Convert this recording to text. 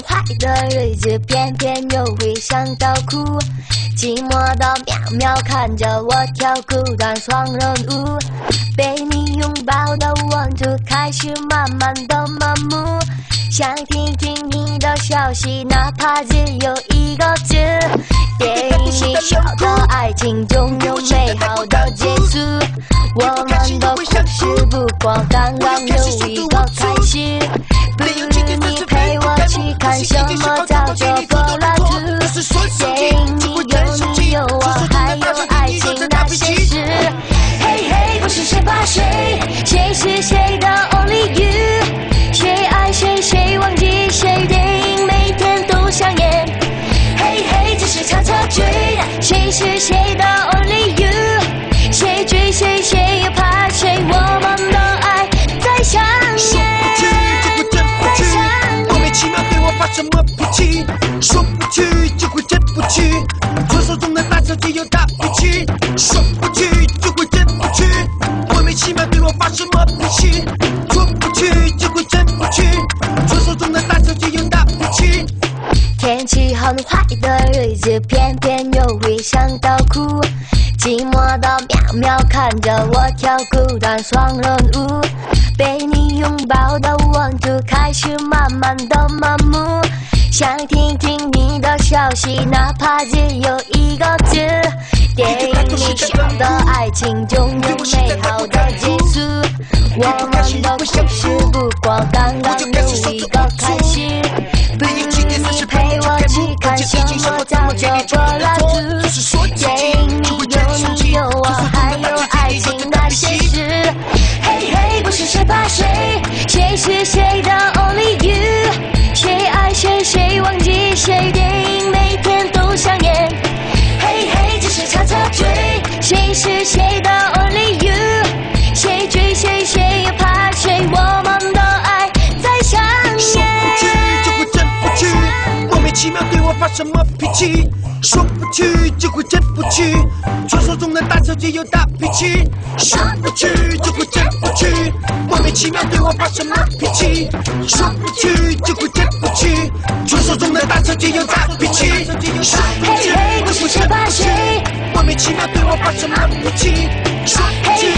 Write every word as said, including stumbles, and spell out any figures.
坏的日子，偏偏又会想到哭。寂寞的喵喵看着我跳孤单双人舞，被你拥抱的温度开始慢慢的麻木。想听听你的消息，哪怕只有一个字。电影里说的爱情总有美好的结束，我们的故事不过刚刚有一个开始。不如你陪我去看什么叫做柏拉图。电影里有你有我，还有爱情那些事。嘿嘿，不是谁怕谁，谁是谁的 only you。谁爱谁，谁忘记谁，电影每天都上演。嘿嘿，只是唱错句，谁是谁的 only you。谁追谁，谁又怕谁，我们的爱在上演。奇妙对我发什么脾气？说不去就会真不去，左手中的大手机有大脾气。说不去就会真不去，莫名其妙对我发什么脾气？说不去就会真不去，左手中的大手机有大脾气。天气很坏的日子，偏偏又会想到哭。寂寞的喵喵看着我跳孤单双人舞，被你拥抱的温度开始慢慢的麻木。想听听你的消息，哪怕只有一个字。电影里说的爱情总有美好的结束，我们的故事不过刚刚有一个开始。不如你陪我去看什么叫做柏拉图。电影里有你有我，还有爱情那些事。嘿嘿，不是谁怕谁，谁是谁的 only you。谁爱谁，谁忘记谁，电影每天都上演。嘿嘿，只是唱错句，谁是谁的 only you。谁追谁，谁又怕谁，我们的爱在上演。奇妙对我发什么脾气？说不去就会真不去，左手中的大手机有大脾气。说不去就会真不去，莫名其妙对我发什么脾气？说不去就会真不去，左手中的大手机有大脾气。嘿嘿，不是谁怕谁，莫名其妙对我发什么脾气？说不去